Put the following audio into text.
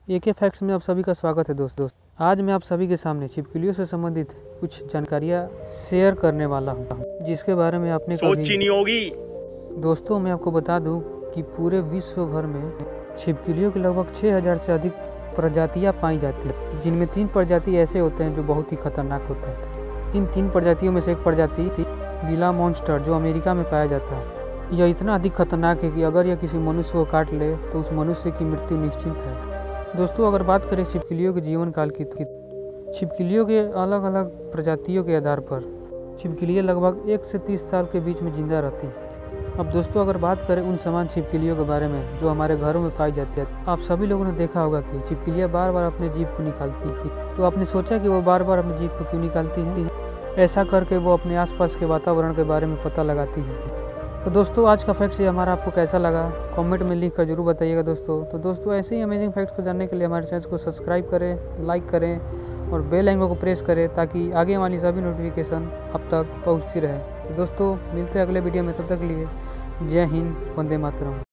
AK facts में आप सभी का स्वागत है दोस्तों। आज मैं आप सभी के सामने छिपकलियों से संबंधित कुछ जानकारियाँ शेयर करने वाला हूँ, जिसके बारे में आपने सोची नहीं होगी। दोस्तों मैं आपको बता दूं कि पूरे विश्व भर में छिपकलियों की लगभग 6000 से अधिक प्रजातियां पाई जाती हैं, जिनमें 3 प्रजाति ऐसे होते हैं जो बहुत ही खतरनाक होते हैं। इन 3 प्रजातियों में से एक प्रजाति गीला मॉन्स्टर जो अमेरिका में पाया जाता है। यह इतना अधिक खतरनाक है कि अगर यह किसी मनुष्य को काट ले तो उस मनुष्य की मृत्यु निश्चित है। दोस्तों अगर बात करें छिपकलियों के जीवन काल की, छिपकलियों के अलग अलग प्रजातियों के आधार पर छिपकलियाँ लगभग 1 से 30 साल के बीच में जिंदा रहती हैं। अब दोस्तों अगर बात करें उन समान छिपकलियों के बारे में जो हमारे घरों में पाई जाती है, आप सभी लोगों ने देखा होगा कि छिपकलियाँ बार बार अपने जीभ को निकालती थी। तो आपने सोचा कि वो बार बार अपनी जीभ को क्यों निकालती हैं? ऐसा करके वो अपने आसपास के वातावरण के बारे में पता लगाती है। तो दोस्तों आज का फैक्ट्स ये हमारा आपको कैसा लगा कमेंट में लिख कर जरूर बताइएगा दोस्तों। तो दोस्तों ऐसे ही अमेजिंग फैक्ट्स को जानने के लिए हमारे चैनल को सब्सक्राइब करें, लाइक करें और बेल आइकन को प्रेस करें ताकि आगे वाली सभी नोटिफिकेशन आप तक पहुंचती रहे। तो दोस्तों मिलते हैं अगले वीडियो में, तब तक के लिए जय हिंद, वंदे मातरम।